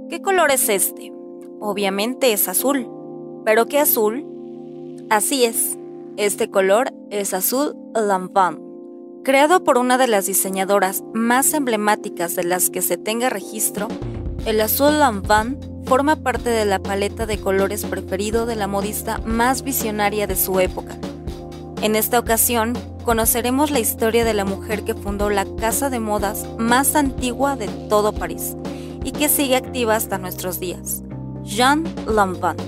¿Qué color es este? Obviamente es azul. ¿Pero qué azul? Así es, este color es azul Lanvin. Creado por una de las diseñadoras más emblemáticas de las que se tenga registro, el azul Lanvin forma parte de la paleta de colores preferido de la modista más visionaria de su época. En esta ocasión, conoceremos la historia de la mujer que fundó la casa de modas más antigua de todo París y que sigue activa hasta nuestros días, Jeanne Lanvin.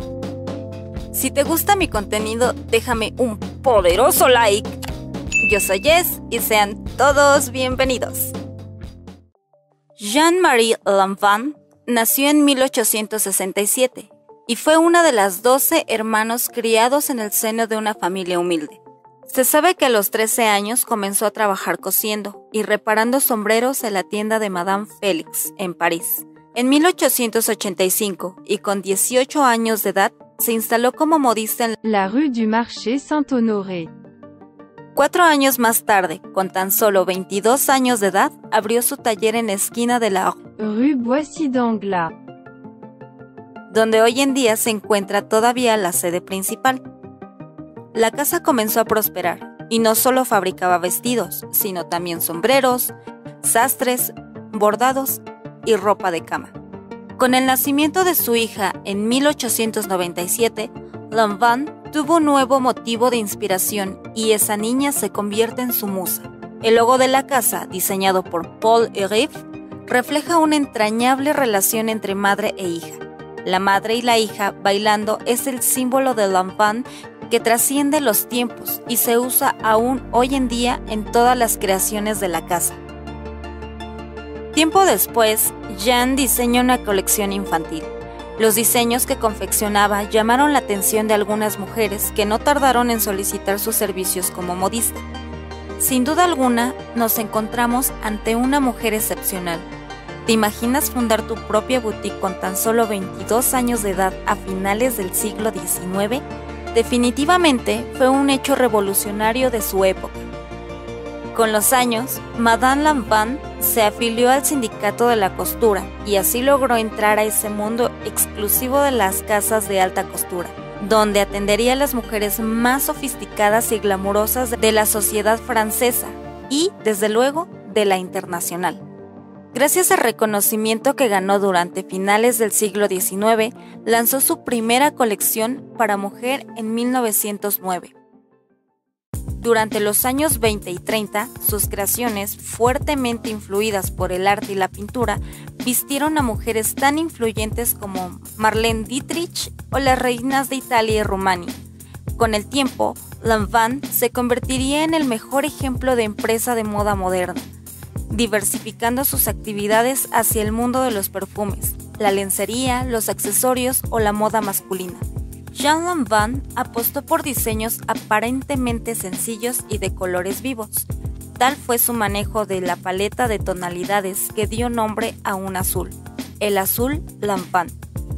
Si te gusta mi contenido, déjame un poderoso like. Yo soy Jess y sean todos bienvenidos. Jeanne-Marie Lanvin nació en 1867 y fue una de las 12 hermanos criados en el seno de una familia humilde. Se sabe que a los 13 años comenzó a trabajar cosiendo y reparando sombreros en la tienda de Madame Félix, en París. En 1885, y con 18 años de edad, se instaló como modista en la rue du Marché Saint-Honoré. 4 años más tarde, con tan solo 22 años de edad, abrió su taller en la esquina de la rue Boissy d'Anglas, donde hoy en día se encuentra todavía la sede principal. La casa comenzó a prosperar, y no solo fabricaba vestidos, sino también sombreros, sastres, bordados y ropa de cama. Con el nacimiento de su hija en 1897, Lanvin tuvo un nuevo motivo de inspiración y esa niña se convierte en su musa. El logo de la casa, diseñado por Paul Herif, refleja una entrañable relación entre madre e hija. La madre y la hija bailando es el símbolo de Lanvin que trasciende los tiempos y se usa aún hoy en día en todas las creaciones de la casa. Tiempo después, Jeanne diseñó una colección infantil. Los diseños que confeccionaba llamaron la atención de algunas mujeres que no tardaron en solicitar sus servicios como modista. Sin duda alguna, nos encontramos ante una mujer excepcional. ¿Te imaginas fundar tu propia boutique con tan solo 22 años de edad a finales del siglo XIX? Definitivamente fue un hecho revolucionario de su época. Con los años, Madame Lanvin se afilió al sindicato de la costura y así logró entrar a ese mundo exclusivo de las casas de alta costura, donde atendería a las mujeres más sofisticadas y glamurosas de la sociedad francesa y, desde luego, de la internacional. Gracias al reconocimiento que ganó durante finales del siglo XIX, lanzó su primera colección para mujer en 1909. Durante los años 20 y 30, sus creaciones, fuertemente influidas por el arte y la pintura, vistieron a mujeres tan influyentes como Marlene Dietrich o las reinas de Italia y Rumania. Con el tiempo, Lanvin se convertiría en el mejor ejemplo de empresa de moda moderna, diversificando sus actividades hacia el mundo de los perfumes, la lencería, los accesorios o la moda masculina. Jeanne Lanvin apostó por diseños aparentemente sencillos y de colores vivos. Tal fue su manejo de la paleta de tonalidades que dio nombre a un azul, el azul Lanvin.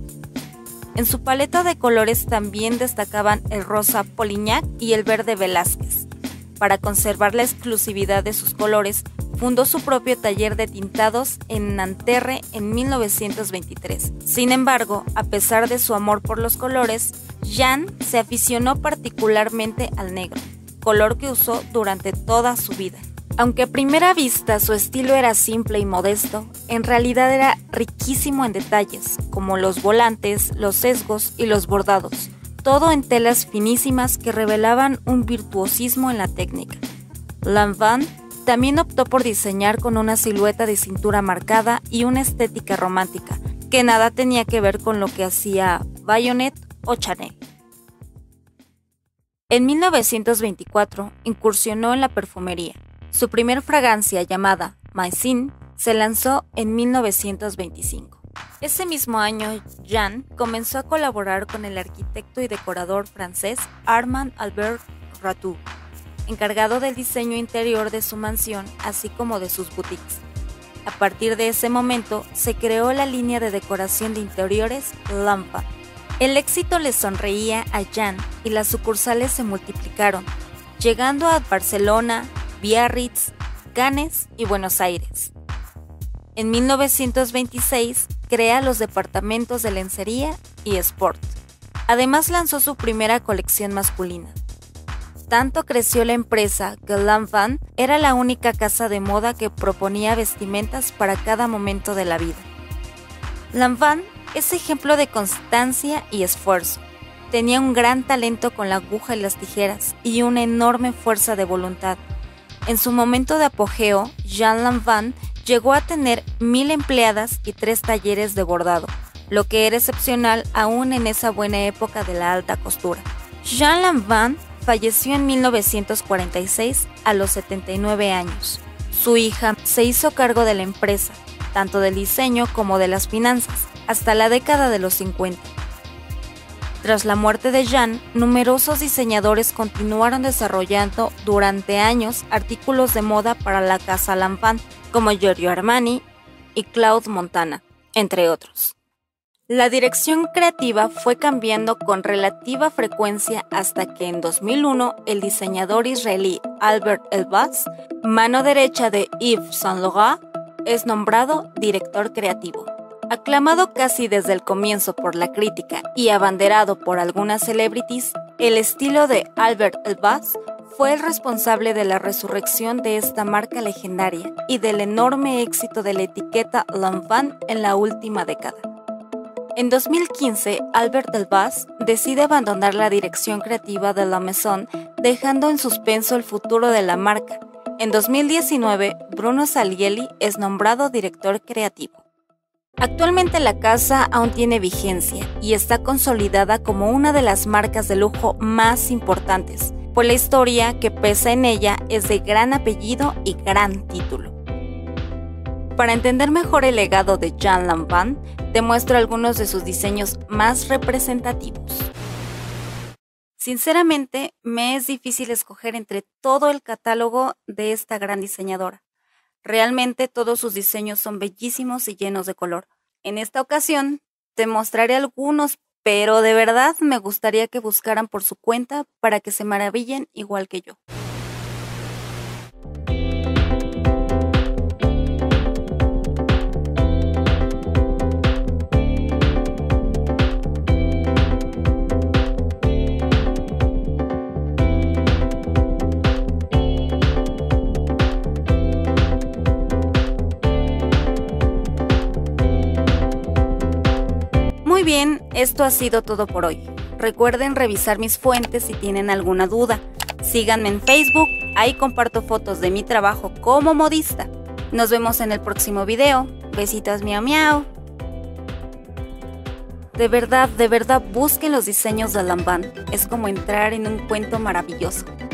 En su paleta de colores también destacaban el rosa Polignac y el verde Velázquez. Para conservar la exclusividad de sus colores, fundó su propio taller de tintados en Nanterre en 1923. Sin embargo, a pesar de su amor por los colores, Jeanne se aficionó particularmente al negro, color que usó durante toda su vida. Aunque a primera vista su estilo era simple y modesto, en realidad era riquísimo en detalles, como los volantes, los sesgos y los bordados, todo en telas finísimas que revelaban un virtuosismo en la técnica. Lanvin también optó por diseñar con una silueta de cintura marcada y una estética romántica, que nada tenía que ver con lo que hacía Bayonet o Chanel. En 1924 incursionó en la perfumería. Su primer fragancia, llamada Maïsin, se lanzó en 1925. Ese mismo año, Jeanne comenzó a colaborar con el arquitecto y decorador francés Armand Albert Ratou, encargado del diseño interior de su mansión, así como de sus boutiques. A partir de ese momento, se creó la línea de decoración de interiores Lanvin. El éxito le sonreía a Jeanne y las sucursales se multiplicaron, llegando a Barcelona, Biarritz, Cannes y Buenos Aires. En 1926, crea los departamentos de lencería y sport. Además lanzó su primera colección masculina. Tanto creció la empresa que Lanvin era la única casa de moda que proponía vestimentas para cada momento de la vida. Lanvin es ejemplo de constancia y esfuerzo. Tenía un gran talento con la aguja y las tijeras y una enorme fuerza de voluntad. En su momento de apogeo, Jean Lanvin llegó a tener 1000 empleadas y 3 talleres de bordado, lo que era excepcional aún en esa buena época de la alta costura. Jean Lanvin falleció en 1946 a los 79 años. Su hija se hizo cargo de la empresa, tanto del diseño como de las finanzas, hasta la década de los 50. Tras la muerte de Jean, numerosos diseñadores continuaron desarrollando durante años artículos de moda para la casa Lanvin, como Giorgio Armani y Claude Montana, entre otros. La dirección creativa fue cambiando con relativa frecuencia hasta que en 2001 el diseñador israelí Albert Elbaz, mano derecha de Yves Saint Laurent, es nombrado director creativo. Aclamado casi desde el comienzo por la crítica y abanderado por algunas celebrities, el estilo de Albert Elbaz fue el responsable de la resurrección de esta marca legendaria y del enorme éxito de la etiqueta Lanvin en la última década. En 2015, Albert Elbaz decide abandonar la dirección creativa de la Maison, dejando en suspenso el futuro de la marca. En 2019, Bruno Salieri es nombrado director creativo. Actualmente la casa aún tiene vigencia y está consolidada como una de las marcas de lujo más importantes, pues la historia que pesa en ella es de gran apellido y gran título. Para entender mejor el legado de Jean Lanvin, te muestro algunos de sus diseños más representativos. Sinceramente, me es difícil escoger entre todo el catálogo de esta gran diseñadora. Realmente todos sus diseños son bellísimos y llenos de color. En esta ocasión te mostraré algunos, pero de verdad me gustaría que buscaran por su cuenta para que se maravillen igual que yo. Muy bien, esto ha sido todo por hoy. Recuerden revisar mis fuentes si tienen alguna duda. Síganme en Facebook, ahí comparto fotos de mi trabajo como modista. Nos vemos en el próximo video. Besitos, miau miau. De verdad, busquen los diseños de Lanvin. Es como entrar en un cuento maravilloso.